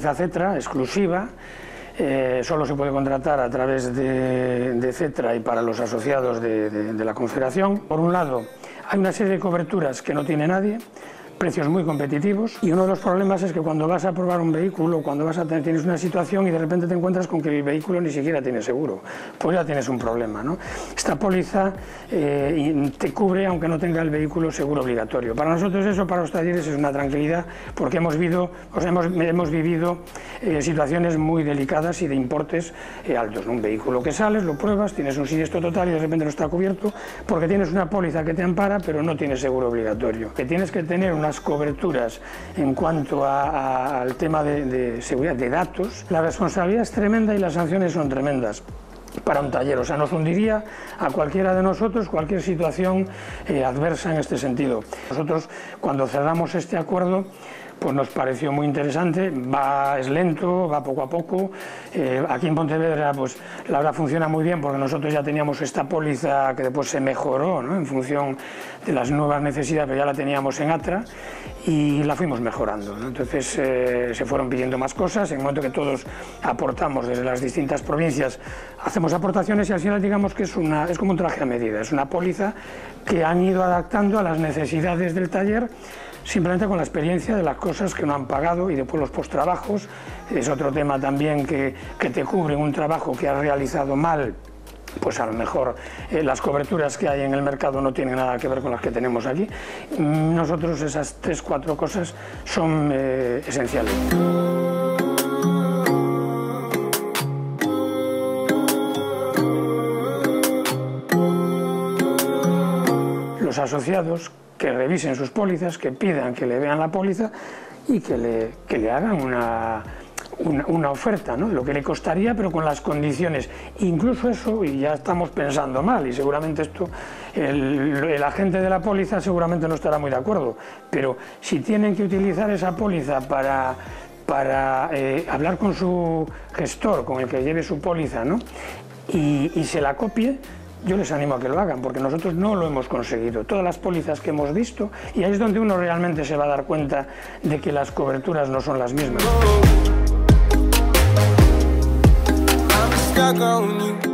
póliza CETRAA exclusiva. Solo se puede contratar a través de CETRAA y para los asociados de la Confederación. Por un lado, hay una serie de coberturas que no tiene nadie, precios muy competitivos, y uno de los problemas es que cuando vas a probar un vehículo, cuando tienes una situación y de repente te encuentras con que el vehículo ni siquiera tiene seguro, pues ya tienes un problema, ¿no? Esta póliza te cubre aunque no tenga el vehículo seguro obligatorio. Para nosotros eso, para los talleres, es una tranquilidad, porque hemos vivido situaciones muy delicadas y de importes altos, ¿no? Un vehículo que sales, lo pruebas, tienes un siniestro total y de repente no está cubierto porque tienes una póliza que te ampara pero no tienes seguro obligatorio. Que tienes que tener unas coberturas en cuanto al tema de seguridad de datos. La responsabilidad es tremenda y las sanciones son tremendas para un taller, o sea, nos hundiría a cualquiera de nosotros cualquier situación adversa en este sentido. Nosotros, cuando cerramos este acuerdo, pues nos pareció muy interesante, es lento, va poco a poco. Aquí en Pontevedra pues la verdad funciona muy bien porque nosotros ya teníamos esta póliza que después se mejoró, ¿no?, en función de las nuevas necesidades, pero ya la teníamos en ATRA y la fuimos mejorando, ¿no? Entonces se fueron pidiendo más cosas. En el momento que todos aportamos desde las distintas provincias, hacemos aportaciones y al final digamos que es como un traje a medida, es una póliza que han ido adaptando a las necesidades del taller, simplemente con la experiencia de las cosas que no han pagado y después los postrabajos. Es otro tema también que te cubre un trabajo que has realizado mal, pues a lo mejor las coberturas que hay en el mercado no tienen nada que ver con las que tenemos aquí. Nosotros esas 3-4 cosas son esenciales. Los asociados que revisen sus pólizas, que pidan que le vean la póliza y que le hagan una oferta, ¿no?, lo que le costaría, pero con las condiciones. Incluso eso, y ya estamos pensando mal, y seguramente esto, el agente de la póliza seguramente no estará muy de acuerdo, pero si tienen que utilizar esa póliza para hablar con su gestor, con el que lleve su póliza, ¿no?, y se la copie, yo les animo a que lo hagan, porque nosotros no lo hemos conseguido. Todas las pólizas que hemos visto, y ahí es donde uno realmente se va a dar cuenta de que las coberturas no son las mismas.